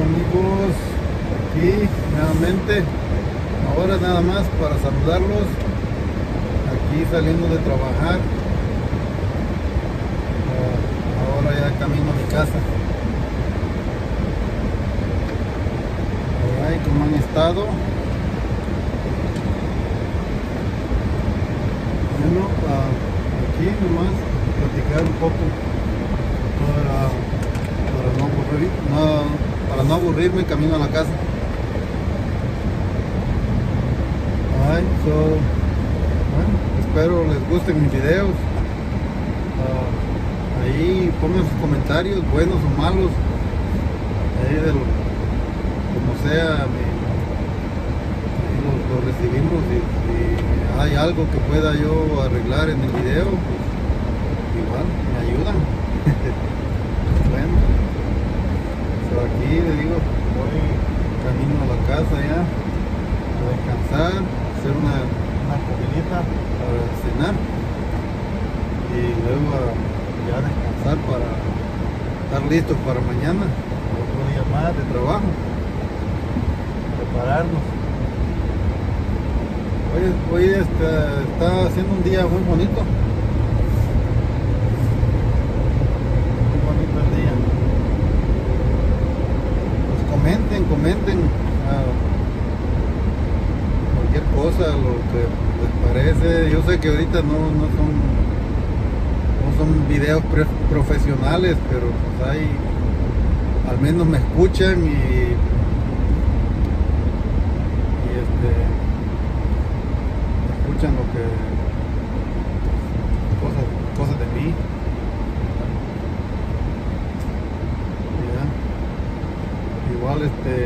amigos, aquí nuevamente, ahora nada más para saludarlos, aquí saliendo de trabajar, ahora ya camino a mi casa. Ay, ¿cómo han estado? Bueno, aquí nomás platicar un poco para no aburrirme camino a la casa. Bueno, espero les gusten mis videos. Ahí pongan sus comentarios, buenos o malos, ahí como sea, lo recibimos. Si hay algo que pueda yo arreglar en el video, pues igual me ayudan. Bueno, aquí les digo, voy camino a la casa ya, a descansar, hacer una comidita para cenar y luego ya descansar para estar listos para mañana, otro día más de trabajo, prepararnos. Hoy está haciendo un día muy bonito. Comenten cualquier cosa, lo que les parece. Yo sé que ahorita no son videos profesionales, pero pues hay, al menos me escuchan y escuchan lo que cosas de mí. Igual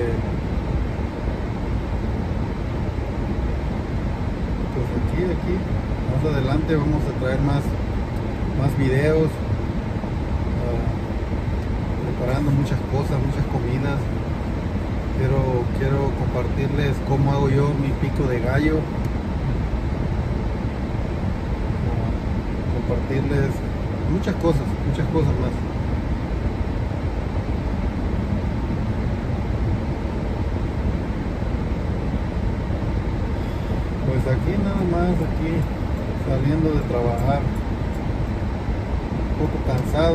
pues aquí más adelante vamos a traer más videos, preparando muchas cosas, muchas comidas. Quiero compartirles cómo hago yo mi pico de gallo, compartirles muchas cosas más. Pues aquí nada más, aquí saliendo de trabajar, un poco cansado,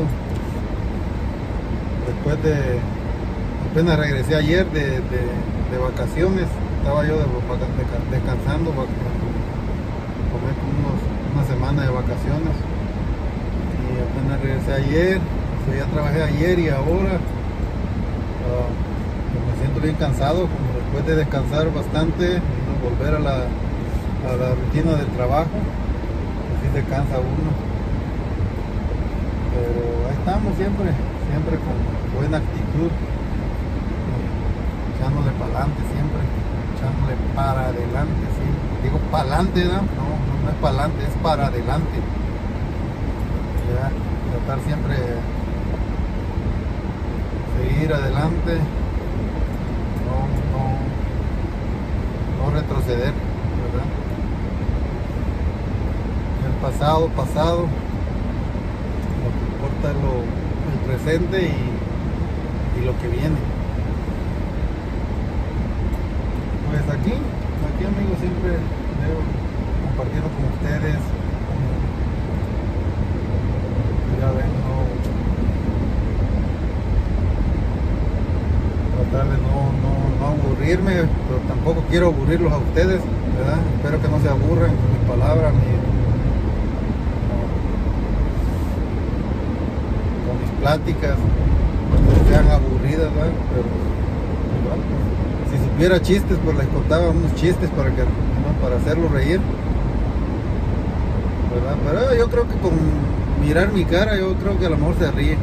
apenas regresé ayer de vacaciones. Estaba yo descansando, tomé como una semana de vacaciones y apenas regresé ayer. Ya trabajé ayer y ahora me siento bien cansado, como después de descansar bastante, volver a la rutina del trabajo, así se cansa uno, pero ahí estamos siempre con buena actitud, echándole para adelante, siempre echándole para adelante, sí, digo para adelante, no es para adelante, es para adelante, ya, tratar siempre seguir adelante, no retroceder, ¿verdad? Pasado, lo que importa es el presente y lo que viene. Pues aquí amigos, siempre debo compartiendo con ustedes. Ya ven, tratar de no aburrirme, pero tampoco quiero aburrirlos a ustedes, ¿verdad? Espero que no se aburran con mis palabras, pláticas, no sean aburridas, ¿verdad? Pero igual, pues, si supiera chistes, pues les contaba unos chistes para hacerlos reír, ¿verdad? Pero yo creo que con mirar mi cara, yo creo que a lo mejor se ríe.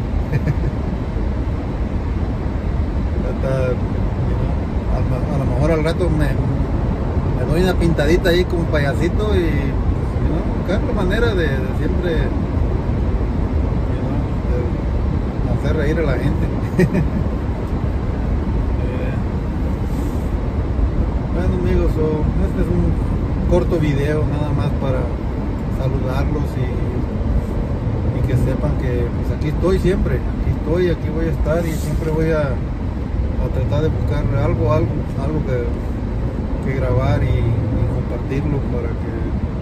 A lo mejor al rato me doy una pintadita ahí como payasito y buscar la manera de siempre hacer reír a la gente. Bueno amigos, este es un corto video nada más para saludarlos y que sepan que pues aquí estoy siempre, aquí voy a estar y siempre voy a a tratar de buscar algo que grabar y compartirlo para que...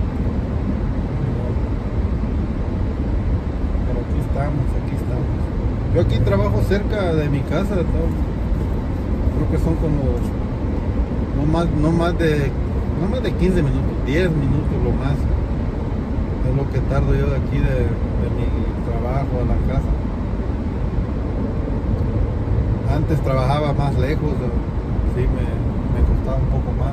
Pero aquí estamos. Yo aquí trabajo cerca de mi casa, creo que son como no más de 15 minutos, 10 minutos lo más. Es lo que tardo yo de aquí de mi trabajo a la casa. Antes trabajaba más lejos, sí me costaba un poco más.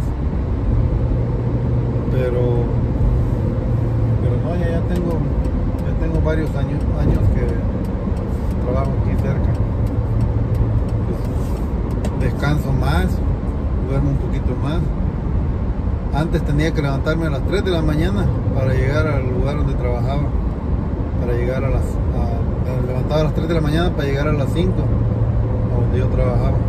Pero no, ya tengo varios años que trabajo aquí cerca. Pues, descanso más, duermo un poquito más. Antes tenía que levantarme a las 3 de la mañana para llegar al lugar donde trabajaba. Me levantaba a las 3 de la mañana para llegar a las 5 a donde yo trabajaba.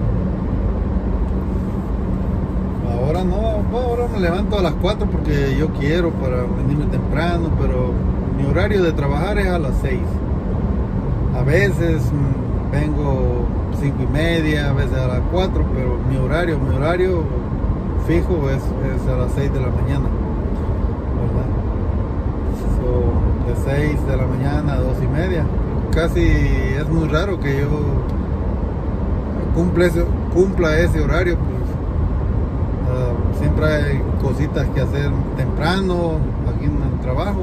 Ahora no, ahora me levanto a las 4 porque yo quiero para venirme temprano, pero mi horario de trabajar es a las 6. A veces vengo 5:30, a veces a las 4, pero mi horario fijo es a las 6 de la mañana, ¿verdad? De 6 de la mañana a 2:30. Casi es muy raro que yo cumpla ese horario, pues siempre hay cositas que hacer temprano aquí en el trabajo,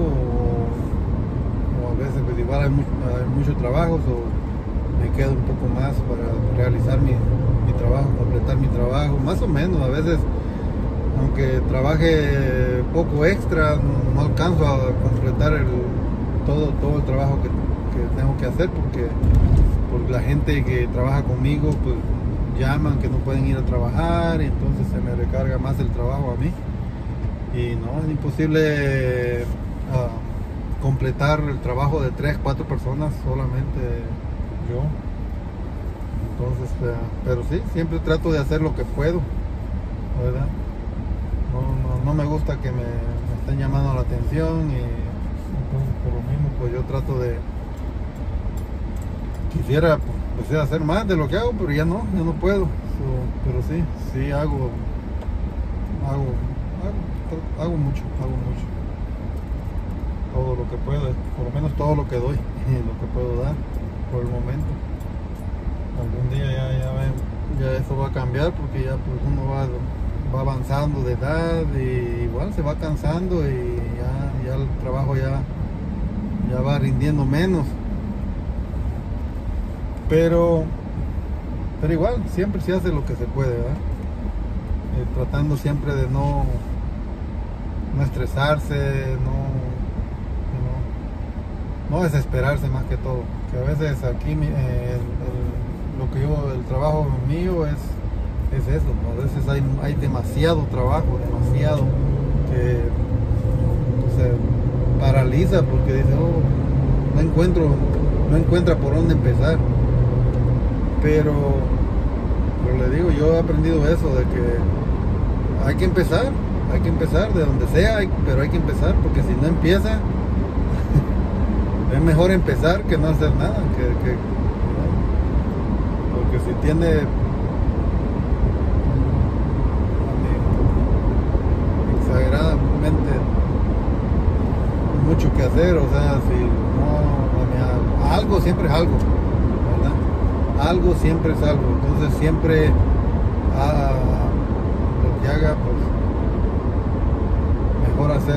o a veces pues igual hay muchos trabajos, o me quedo un poco más para realizar mi trabajo, completar mi trabajo, más o menos. A veces, aunque trabaje poco extra, no alcanzo a completar todo el trabajo que tengo que hacer, porque la gente que trabaja conmigo pues llaman que no pueden ir a trabajar, y entonces se me recarga más el trabajo a mí, y no, es imposible completar el trabajo de 3-4 personas solamente yo. Entonces, pero sí, siempre trato de hacer lo que puedo, ¿verdad? No me gusta que me estén llamando la atención, y entonces por lo mismo pues yo trato de... Quisiera pues, hacer más de lo que hago, pero ya no puedo. Pero sí hago mucho. Todo lo que puedo, por lo menos todo lo que doy, lo que puedo dar por el momento. Algún día ya eso va a cambiar, porque ya pues uno va avanzando de edad, y igual se va cansando, y ya el trabajo ya va rindiendo menos. Pero igual siempre se hace lo que se puede, ¿verdad? Tratando siempre de no estresarse, no desesperarse, más que todo. Que a veces aquí el trabajo mío es eso, ¿no? A veces hay demasiado trabajo, que se paraliza, porque dice, no encuentra por dónde empezar. Pero le digo, yo he aprendido eso, de que hay que empezar de donde sea, pero hay que empezar, porque si no empieza, es mejor empezar que no hacer nada, porque si tiene exageradamente mucho que hacer, o sea, si no, algo siempre es algo, ¿verdad? Algo siempre es algo, entonces siempre lo que haga, pues mejor hacer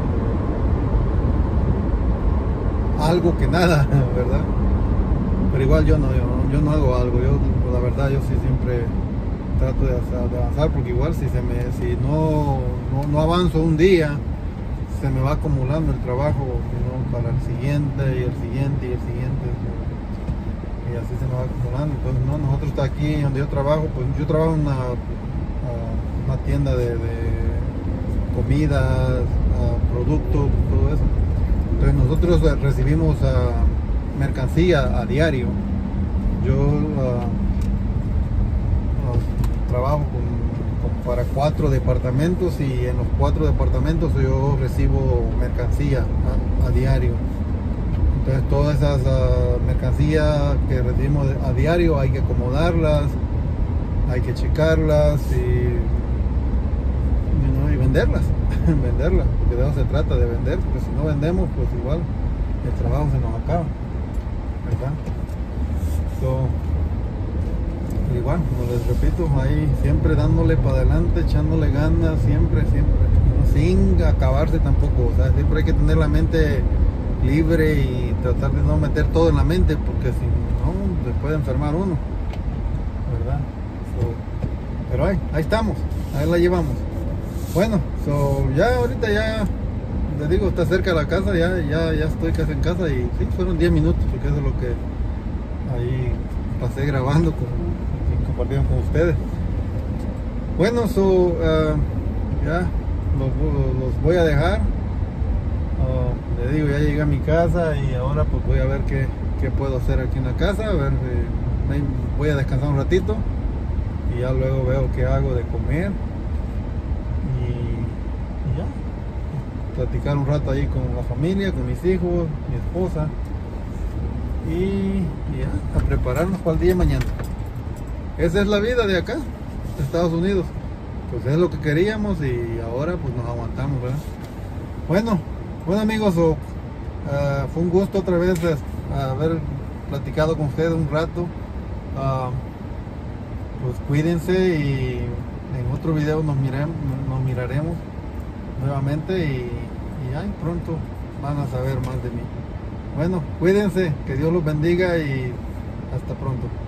algo que nada, ¿verdad? Pero igual yo no hago algo, la verdad yo sí siempre trato de avanzar, porque igual si no avanzo un día, se me va acumulando el trabajo, ¿no? Para el siguiente y el siguiente y el siguiente, y así se me va acumulando. Entonces nosotros aquí donde yo trabajo, pues yo trabajo en una tienda de comidas, productos, todo eso. Entonces nosotros recibimos mercancía a diario. Yo trabajo para 4 departamentos, y en los 4 departamentos yo recibo mercancía a diario. Entonces todas esas mercancías que recibimos a diario hay que acomodarlas, hay que checarlas y venderlas, venderlas, porque de eso se trata, de vender, porque si no vendemos, pues igual el trabajo se nos acaba, ¿verdad? Igual, como les repito, ahí siempre dándole para adelante, echándole ganas, siempre, ¿no? Sin acabarse tampoco, o sea, siempre hay que tener la mente libre y tratar de no meter todo en la mente, porque si no, se puede enfermar uno, ¿verdad? Pero ahí estamos, ahí la llevamos. Bueno, ya ahorita ya, les digo, está cerca de la casa, ya estoy casi en casa y sí, fueron 10 minutos, porque eso es lo que ahí pasé grabando compartiendo con ustedes. Bueno, ya los voy a dejar. Les digo, ya llegué a mi casa y ahora pues voy a ver qué puedo hacer aquí en la casa, a ver, voy a descansar un ratito y ya luego veo qué hago de comer y ya platicar un rato ahí con la familia, con mis hijos, mi esposa y ya a prepararnos para el día de mañana. Esa es la vida de acá, de Estados Unidos. Pues es lo que queríamos y ahora pues nos aguantamos, ¿verdad? Bueno amigos, fue un gusto otra vez haber platicado con ustedes un rato. Pues cuídense y en otro video nos miraremos nuevamente y ya pronto van a saber más de mí. Bueno, cuídense, que Dios los bendiga y hasta pronto.